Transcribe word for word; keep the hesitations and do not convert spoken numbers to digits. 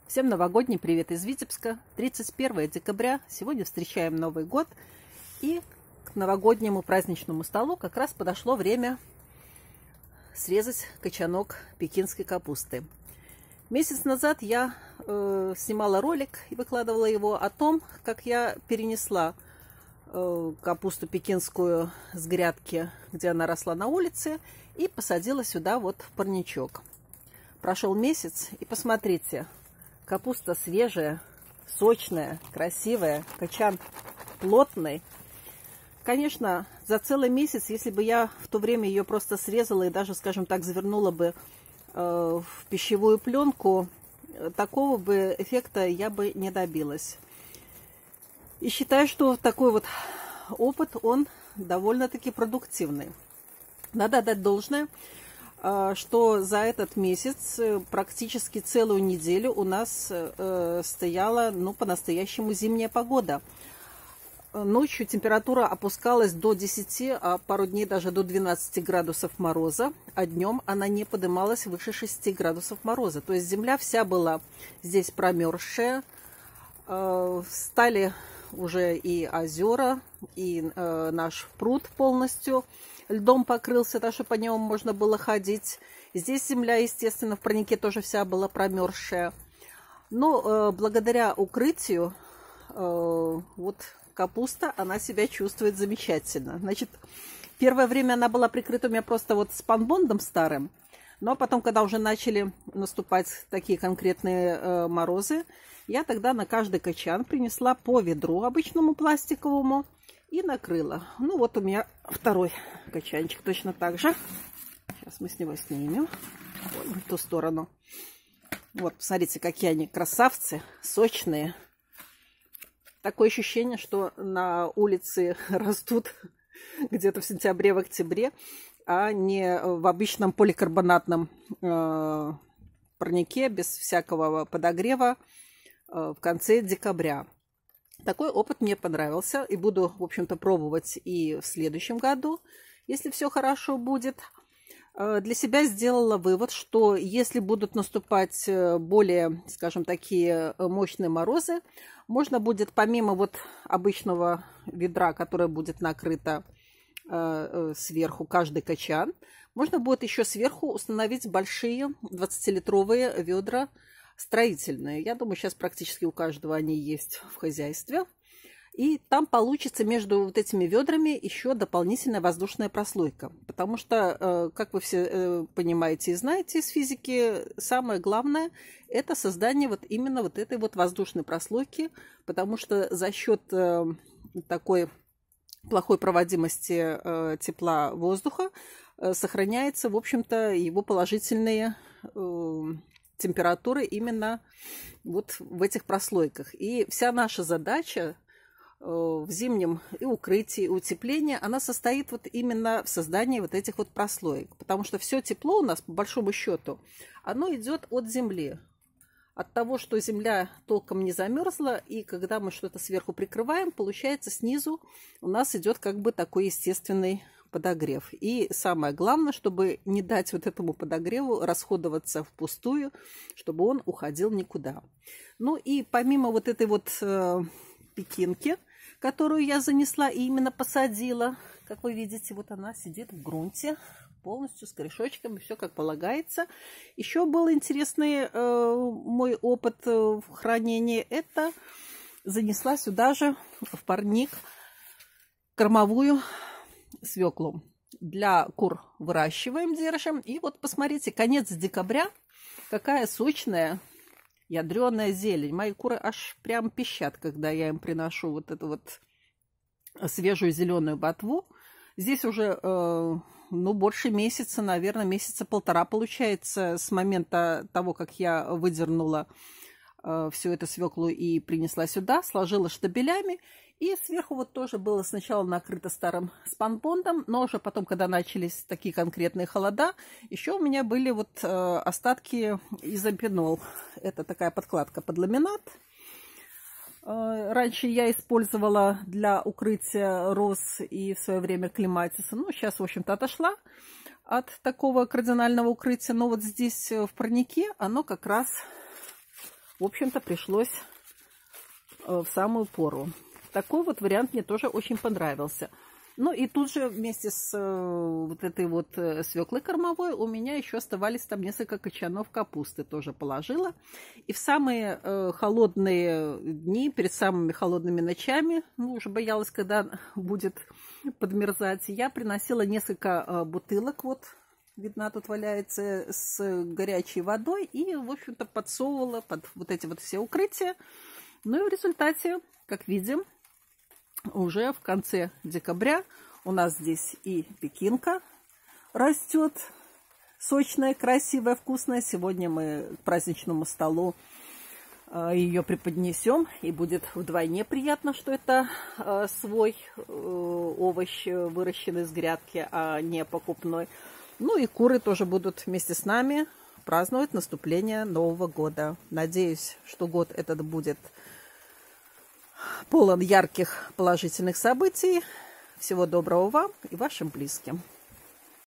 Всем новогодний привет из Витебска. тридцать первое декабря. Сегодня встречаем Новый год. И к новогоднему праздничному столу как раз подошло время срезать качанок пекинской капусты. Месяц назад я э, снимала ролик и выкладывала его о том, как я перенесла э, капусту пекинскую с грядки, где она росла на улице, и посадила сюда вот парничок. Прошел месяц, и посмотрите, капуста свежая, сочная, красивая, качан плотный. Конечно, за целый месяц, если бы я в то время ее просто срезала и даже, скажем так, завернула бы э, в пищевую пленку, такого бы эффекта я бы не добилась. И считаю, что такой вот опыт, он довольно-таки продуктивный. Надо отдать должное, что за этот месяц практически целую неделю у нас э, стояла, ну, по-настоящему зимняя погода. Ночью температура опускалась до десяти, а пару дней даже до двенадцати градусов мороза, а днем она не поднималась выше шести градусов мороза. То есть земля вся была здесь промерзшая, э, стали уже и озера, и э, наш пруд полностью льдом покрылся, так что по нему можно было ходить. Здесь земля, естественно, в парнике тоже вся была промерзшая. Но э, благодаря укрытию э, вот капуста, она себя чувствует замечательно. Значит, первое время она была прикрыта у меня просто вот спанбондом старым. Но потом, когда уже начали наступать такие конкретные э, морозы, я тогда на каждый качан принесла по ведру обычному пластиковому и накрыла. Ну вот у меня второй качанчик точно так же. Сейчас мы с него снимем. Ой, в ту сторону. Вот, посмотрите, какие они красавцы, сочные. Такое ощущение, что на улице растут где-то в сентябре, в октябре, а не в обычном поликарбонатном э, парнике без всякого подогрева э, в конце декабря. Такой опыт мне понравился, и буду, в общем-то, пробовать и в следующем году, если все хорошо будет. Для себя сделала вывод, что если будут наступать более, скажем, такие мощные морозы, можно будет помимо вот обычного ведра, которое будет накрыто сверху каждый качан, можно будет еще сверху установить большие двадцатилитровые ведра строительные. Я думаю, сейчас практически у каждого они есть в хозяйстве. И там получится между вот этими ведрами еще дополнительная воздушная прослойка. Потому что, как вы все понимаете и знаете из физики, самое главное – это создание вот именно вот этой вот воздушной прослойки. Потому что за счет такой плохой проводимости тепла воздуха сохраняется, в общем-то, его положительные температуры именно вот в этих прослойках. И вся наша задача в зимнем и укрытии, и утеплении, она состоит вот именно в создании вот этих вот прослоек. Потому что все тепло у нас, по большому счету, оно идет от земли. От того, что земля толком не замерзла, и когда мы что-то сверху прикрываем, получается, снизу у нас идет как бы такой естественный подогрев. И самое главное, чтобы не дать вот этому подогреву расходоваться впустую, чтобы он уходил никуда. Ну и помимо вот этой вот э, пекинки, которую я занесла и именно посадила, как вы видите, вот она сидит в грунте, полностью с корешочками, все как полагается. Еще был интересный э, мой опыт в хранении. Это занесла сюда же в парник кормовую свеклу. Для кур выращиваем, держим. И вот посмотрите, конец декабря, какая сочная ядреная зелень. Мои куры аж прям пищат, когда я им приношу вот эту вот свежую зеленую ботву. Здесь уже, э, ну, больше месяца, наверное, месяца полтора получается с момента того, как я выдернула э, всю эту свеклу и принесла сюда, сложила штабелями. И сверху вот тоже было сначала накрыто старым спанбондом, но уже потом, когда начались такие конкретные холода, еще у меня были вот э, остатки изопенол. Это такая подкладка под ламинат. Э, раньше я использовала для укрытия роз и в свое время клематиса. Ну, сейчас, в общем-то, отошла от такого кардинального укрытия. Но вот здесь в парнике оно как раз в общем-то, пришлось в самую пору. Такой вот вариант мне тоже очень понравился. Ну и тут же вместе с вот этой вот свеклой кормовой у меня еще оставались там несколько кочанов капусты, тоже положила. И в самые э, холодные дни, перед самыми холодными ночами, ну уже боялась, когда будет подмерзать, я приносила несколько э, бутылок, вот видно, тут валяется, с горячей водой, и, в общем-то, подсовывала под вот эти вот все укрытия. Ну и в результате, как видим, уже в конце декабря у нас здесь и пекинка растет, сочная, красивая, вкусная. Сегодня мы к праздничному столу ее преподнесем, и будет вдвойне приятно, что это свой овощ, выращенный с грядки, а не покупной. Ну и куры тоже будут вместе с нами праздновать наступление Нового года. Надеюсь, что год этот будет полон ярких положительных событий. Всего доброго вам и вашим близким.